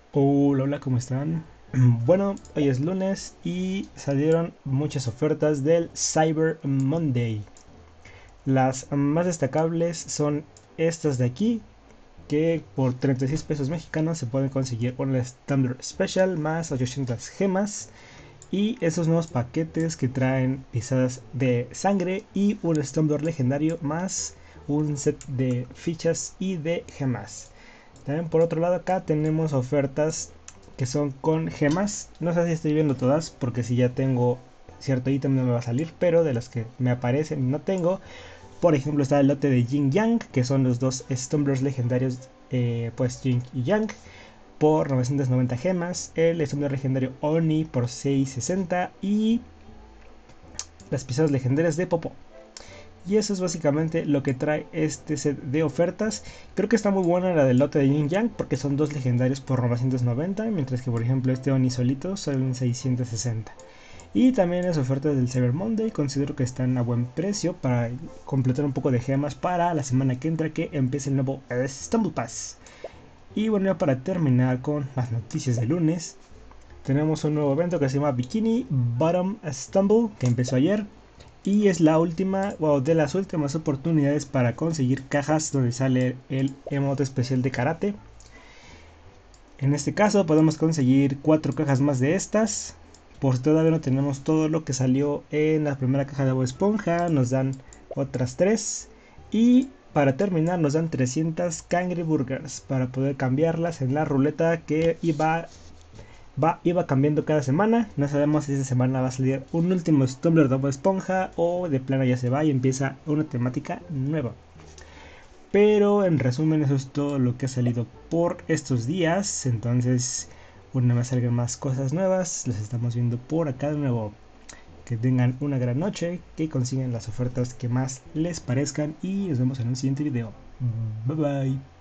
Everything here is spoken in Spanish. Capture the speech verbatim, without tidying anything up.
Hola, hola, ¿cómo están? Bueno, hoy es lunes y salieron muchas ofertas del Cyber Monday. Las más destacables son estas de aquí, que por treinta y seis pesos mexicanos se pueden conseguir un Standard Special más ochocientas gemas y esos nuevos paquetes que traen pisadas de sangre y un Standard legendario más un set de fichas y de gemas. También por otro lado acá tenemos ofertas que son con gemas. No sé si estoy viendo todas porque si ya tengo cierto ítem no me va a salir, pero de las que me aparecen y no tengo. Por ejemplo está el lote de Jing Yang, que son los dos Stumblers legendarios, eh, pues Jing y Yang por novecientas noventa gemas. El Stumbler legendario Oni por seiscientos sesenta y las pisadas legendarias de Popo. Y eso es básicamente lo que trae este set de ofertas. Creo que está muy buena la del lote de Yin Yang porque son dos legendarios por novecientos noventa, mientras que por ejemplo este Oni solito son seiscientos sesenta. Y también las ofertas del Cyber Monday considero que están a buen precio para completar un poco de gemas para la semana que entra, que empiece el nuevo Stumble Pass. Y bueno, ya para terminar con las noticias de lunes, tenemos un nuevo evento que se llama Bikini Bottom Stumble, que empezó ayer. Y es la última, wow, de las últimas oportunidades para conseguir cajas donde sale el emote especial de karate. En este caso podemos conseguir cuatro cajas más de estas. Por si todavía no tenemos todo lo que salió en la primera caja de Bob Esponja, nos dan otras tres. Y para terminar nos dan trescientas Kangry Burgers para poder cambiarlas en la ruleta que iba va, iba cambiando cada semana. No sabemos si esta semana va a salir un último Tumblr de Bob Esponja o de plano ya se va y empieza una temática nueva. Pero en resumen eso es todo lo que ha salido por estos días. Entonces, una vez salgan más cosas nuevas, las estamos viendo por acá de nuevo. Que tengan una gran noche, que consigan las ofertas que más les parezcan y nos vemos en un siguiente video. Bye bye.